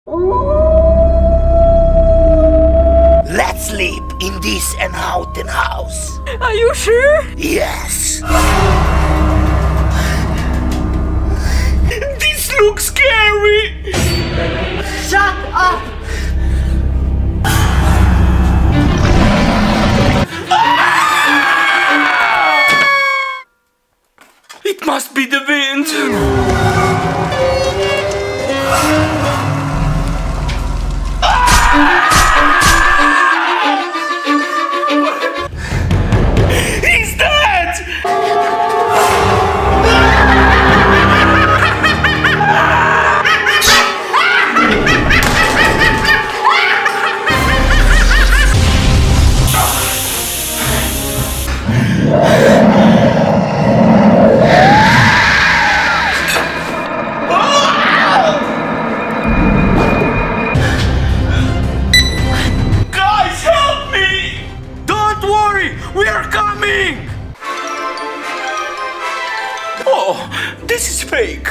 Let's sleep in this haunted house. Are you sure? Yes. This looks scary. Shut up! It must be the wind. He's dead! Guys, help me! Don't worry, we are coming! Oh, this is fake.